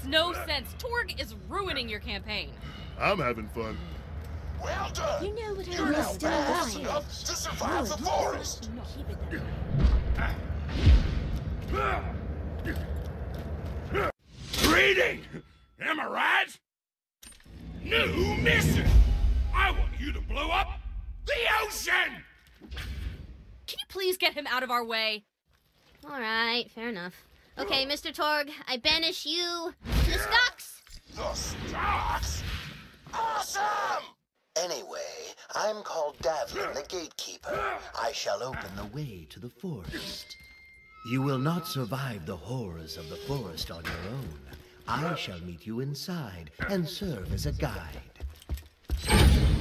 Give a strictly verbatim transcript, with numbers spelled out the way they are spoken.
no sense. Torgue is ruining your campaign. I'm having fun. Well done! You know what I You're was now still fast alive. enough to survive the forest! Keep it that way. Greeting! Am I right? New mission! I want you to blow up the ocean! Can you please get him out of our way? Alright, fair enough. Okay, Mister Torgue, I banish you to the stocks! The stocks? Awesome! Anyway, I'm called Davlin, the gatekeeper. I shall open the way to the forest. You will not survive the horrors of the forest on your own. I shall meet you inside and serve as a guide.